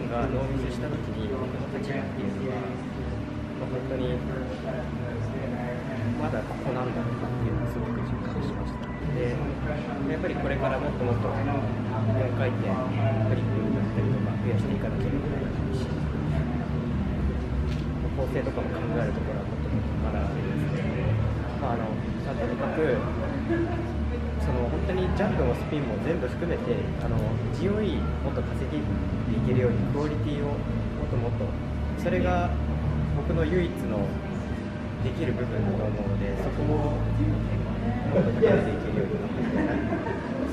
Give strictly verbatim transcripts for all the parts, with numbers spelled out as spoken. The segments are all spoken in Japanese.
がノーミスしたときに僕の立ち位置っていうのは、まあ、本当にまだここなんだろうなっていうのをすごく実感しました。で、やっぱりこれからもっともっとよんかい転フリップだったりとか増やしていかなければいけないし、構成とかも考えるところはもっともっとまだあるんですけど、まああのまあ、とにかくその本当にジャンプもスピンも全部含めてあの ジーオーイー もっと稼ぎでいけるようにクオリティをもっともっと、それが僕の唯一のできる部分だと思うので、そこをもっと高めていけるように頑張りたいなと思います。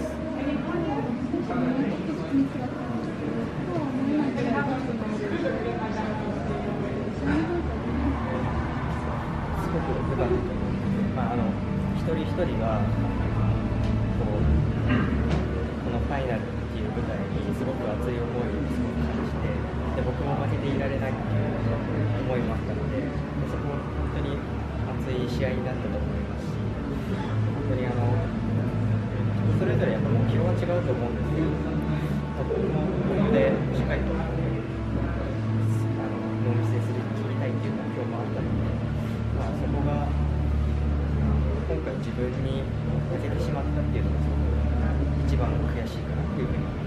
すごく良かったと思うんですけど、まあ、あの一人一人がこうこのファイナルっていう舞台にすごく熱い思いをすごく感じて、で僕も負けていられないっていう思いもあったので、そこも本当に熱い試合になったと思いますし、本当にあの人それぞれやっぱ目標は違うと思うんですけど、僕もここでしっかりとあのノーミスで滑り切りたいっていう目標もあったので、まあ、そこが今回自分に負けてしまったっていうのがすごく一番悔しいかなっていうふうに思います。